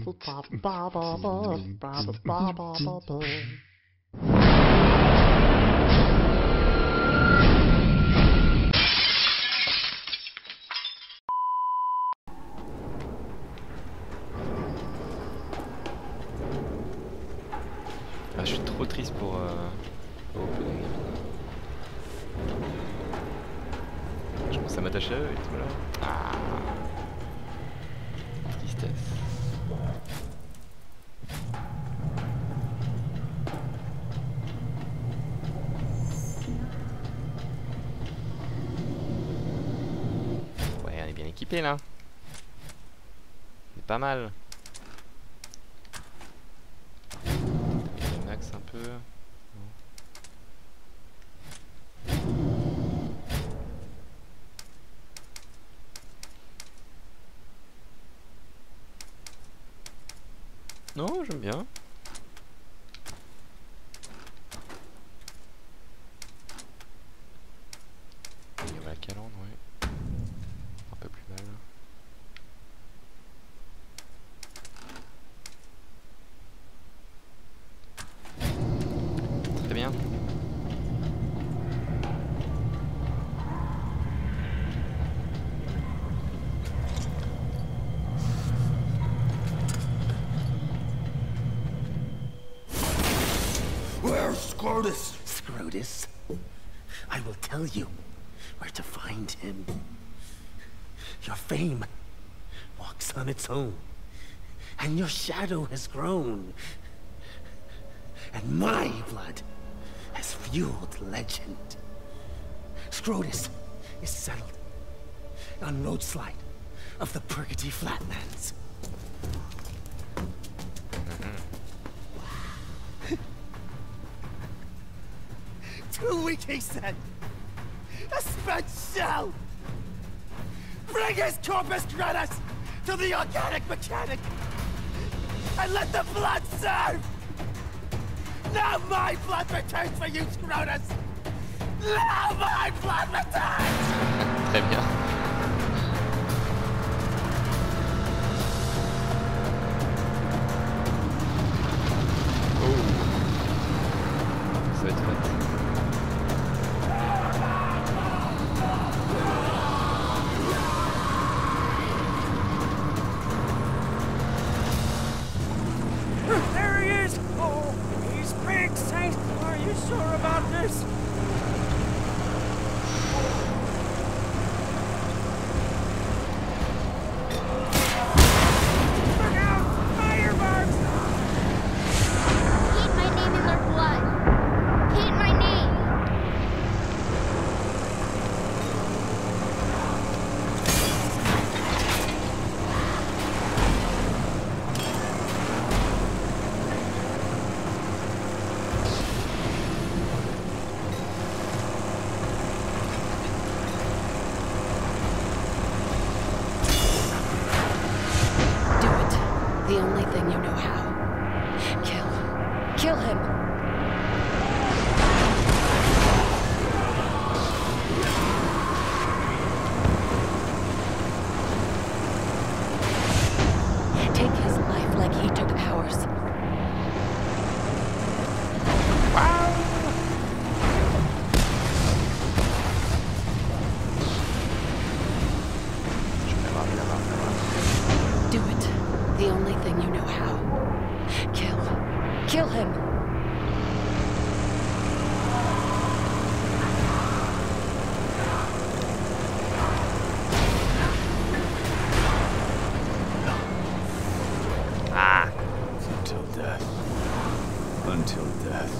Ah, je suis trop triste pour opening. Je commence à m'attacher à eux et tout là. Ah, tristesse. Ouais, on est bien équipé là. C'est pas mal. Max un peu. Non, j'aime bien. Il y a la calandre, ouais. Un peu plus mal. Très bien. Where's Scrotus? Scrotus? I will tell you where to find him. Your fame walks on its own, and your shadow has grown. And my blood has fueled legend. Scrotus is settled on Roadslide of the Purgatory Flatlands. 2 weeks, he said. A spent shell. Bring his corpus gratis to the organic mechanic, and let the blood serve. Now my blood returns for you, Scrotus. Now my blood returns. Très bien. Oh. Ça va être fat. There he is! Oh, he's big, Saint! Are you sure about this? Look out! Firebugs! Paint my name in their blood! Paint my name! Do it. The only thing you know how. Kill him. Take his life like he took ours. Do it. The only thing you know how. Kill him. Ah. Until death. Until death.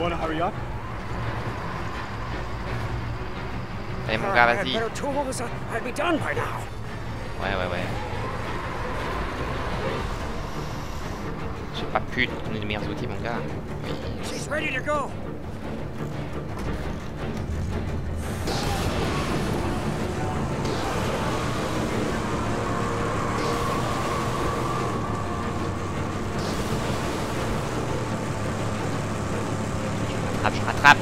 Gonna hurry up? Allez mon gars, If I had vas-y. better tools, I'd be done by now. Ouais. J'ai pas pu te donner les meilleurs outils, mon gars. Oui. She's ready to go. Je rattrape.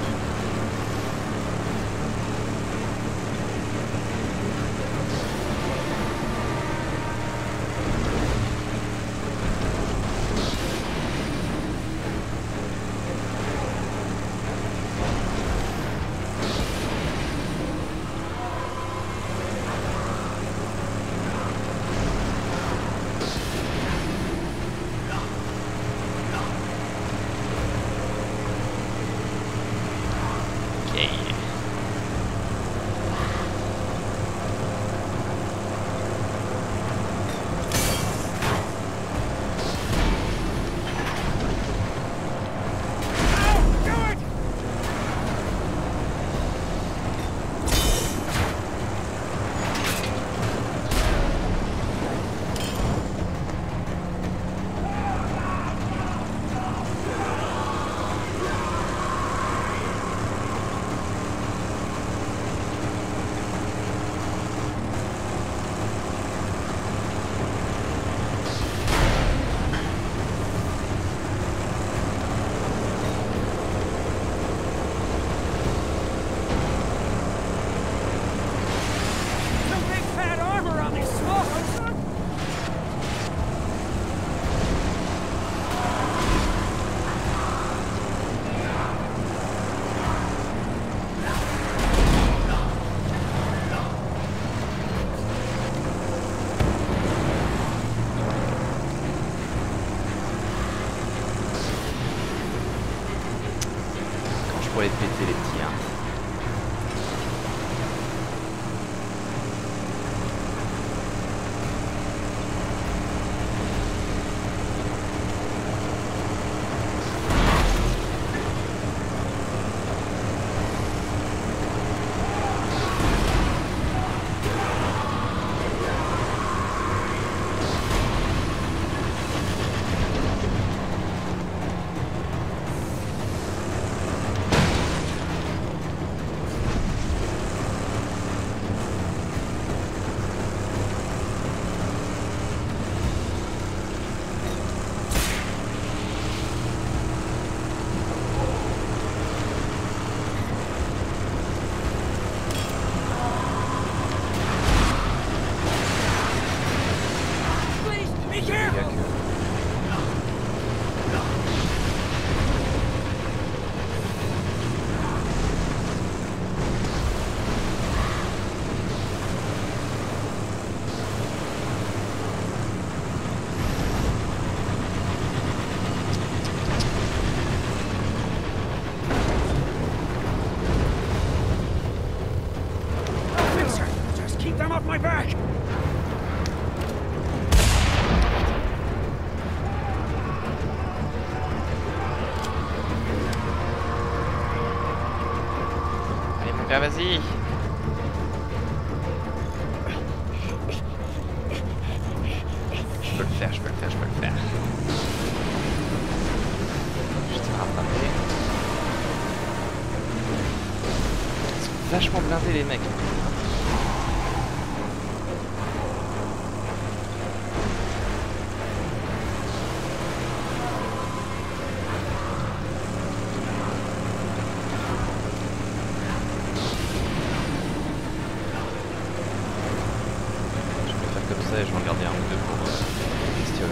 Pour les péter les petits hein. My back! Allez mon gars, vas-y. Je peux le faire. Je t'ai rattrapé. Ils sont vachement blindés les mecs. Je vais regarder un ou deux pour questionner.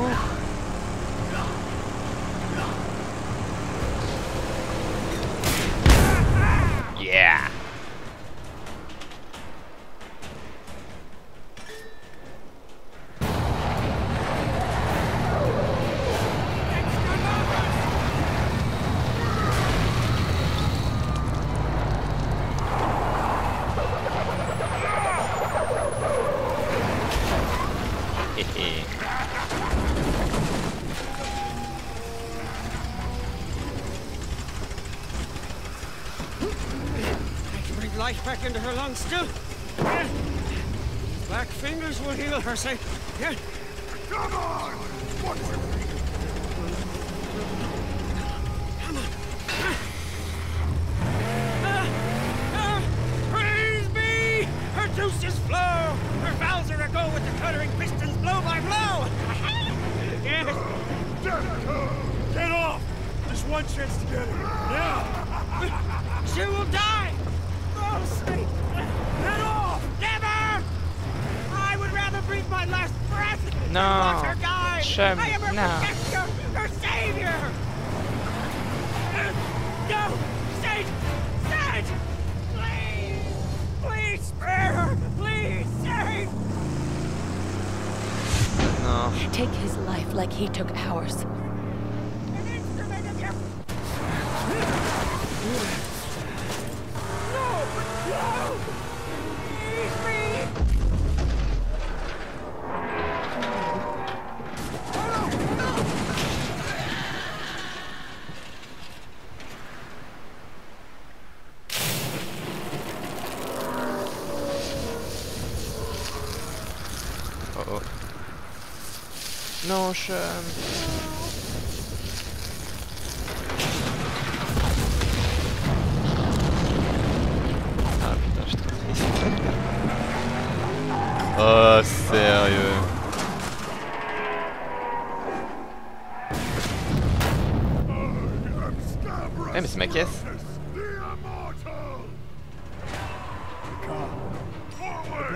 Yeah. I can breathe life back into her lungs still. Yeah. Black fingers will heal her, say. Yeah. Come on! What's it? Praise be! Her juices flow! Her valves are aglow with the cuttering pistons blow by blow! Yes! Get off! There's one chance to get her. Yeah! She will die! Oh, sweet! Get off! Never! I would rather breathe my last breath than No. watch her die! Shem, I am her no. protector! Her savior! No! Sage! Sage! Please! Please spare her! Please, Sage! No. Take his life like he took ours. An instrument of your... No! No! Please, me! Oh. Non, Shem. Ah putain, je suis trop triste. Oh, sérieux. Eh, mais c'est ma caisse. The immortal! Forward!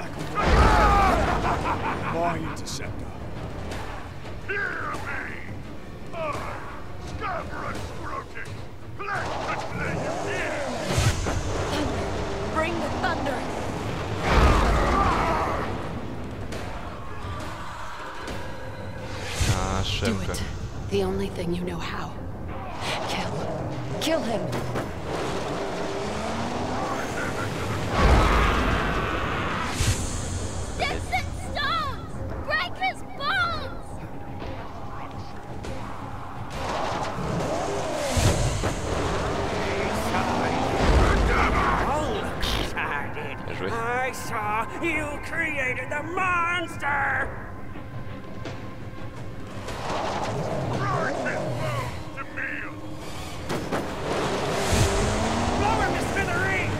My interceptor. Hear me! I, Scabrous Scrotus, pledge to lay you here! Bring the thunder! Ah, Do Shem, quoi. it. The only thing you know how. Kill him! Distant stones! Break his bones! Bien joué. I saw you created the monster! Rise his bones to meal! Blow him to smithereens!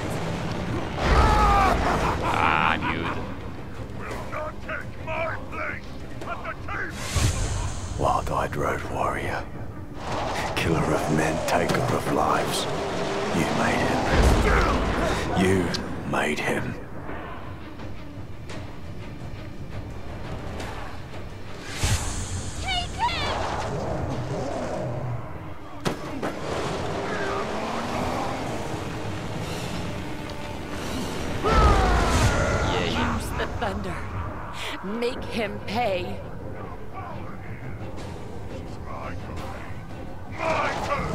Ah, dude. Will not take my place at the table! Wild-eyed road warrior. Killer of men, taker of lives. You made him. You made him. Take him! Yeah. Use the thunder. Make him pay. My turn!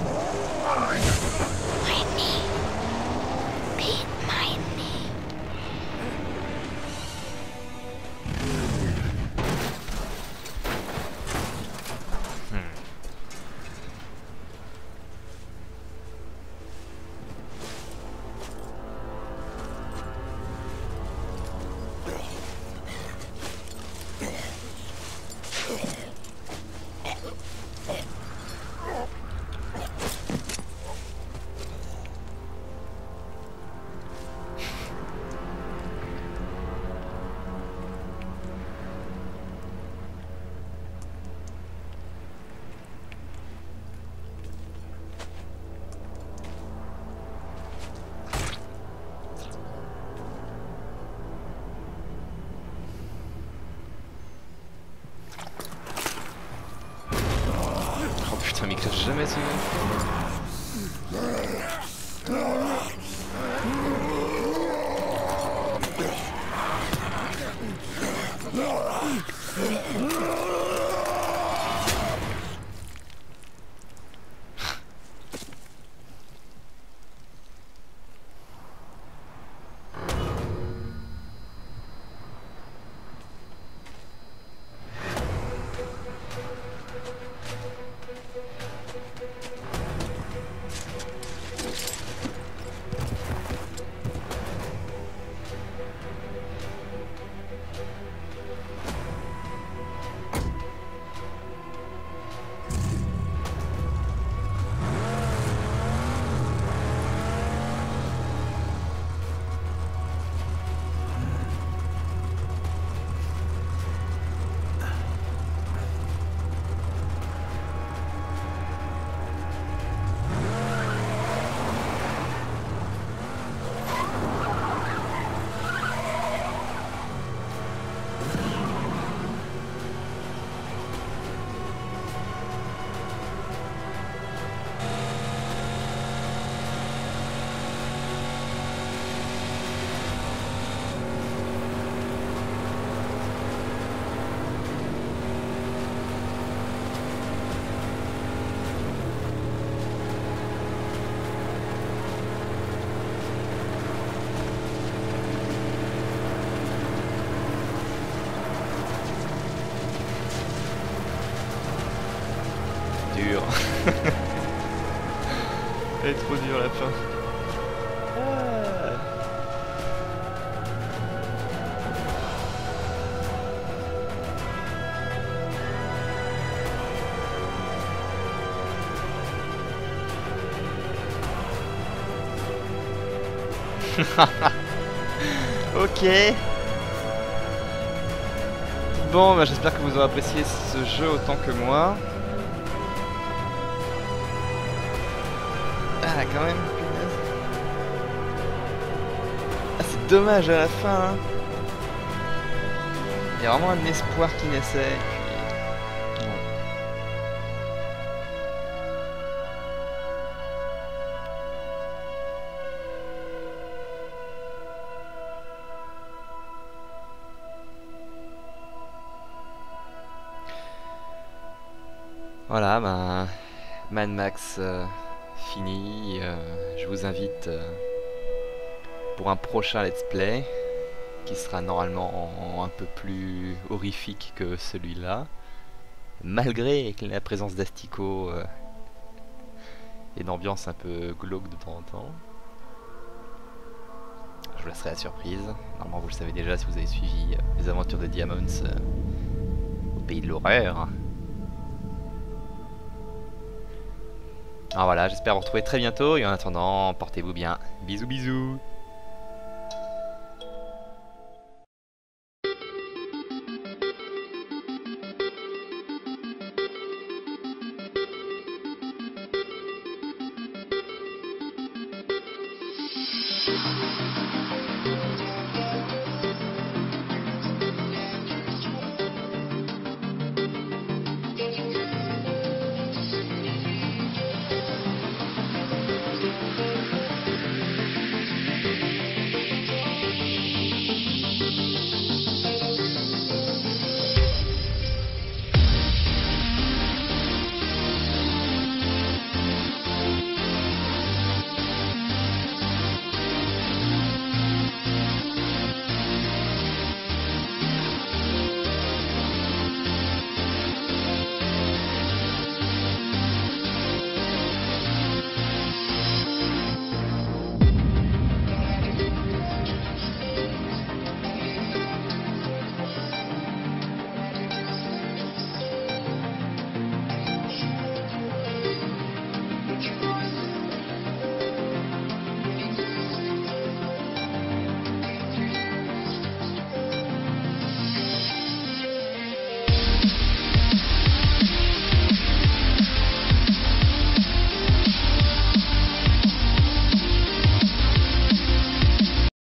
My knee. Beat my knee. jamais su. Dur. Elle est trop dure la fin. Ok. Bon, bah, j'espère que vous aurez apprécié ce jeu autant que moi. Ah, quand même, punaise. Ah, c'est dommage à la fin. Hein. Il y a vraiment un espoir qui naissait. Puis... bon. Voilà, ben, Mad Max fini. Je vous invite pour un prochain let's play qui sera normalement un peu plus horrifique que celui-là, malgré la présence d'Astico et d'ambiance un peu glauque de temps en temps. Je vous laisserai la surprise. Normalement vous le savez déjà si vous avez suivi les aventures de Diamonds au pays de l'horreur. Alors voilà, j'espère vous retrouver très bientôt et en attendant, portez-vous bien. Bisous bisous.